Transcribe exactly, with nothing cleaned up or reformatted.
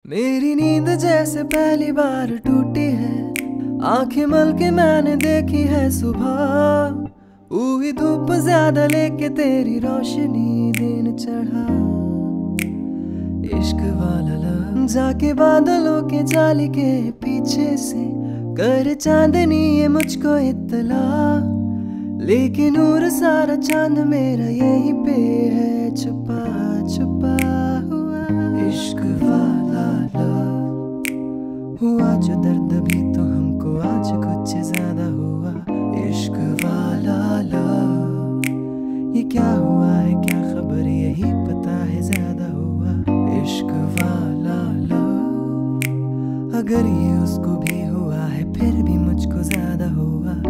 मेरी नींद जैसे पहली बार टूटी है, आंखें मल के मैंने देखी है सुबह। हुई धूप ज्यादा लेके तेरी रोशनी दिन चढ़ा। इश्क वाला लव जाके बादलों के जाली के पीछे से कर चांदनी ये मुझको इत्तला। लेकिन नूर सारा चांद मेरा यहीं पे है छुपा छुपा हुआ। इश्क वाला लव हुआ जो दर्द भी तो हमको आज कुछ ज्यादा हुआ। इश्क वाला लव ये क्या हुआ है क्या खबर यही पता है ज्यादा हुआ। इश्क वाला लव अगर ये उसको भी हुआ है फिर भी मुझको ज्यादा हुआ।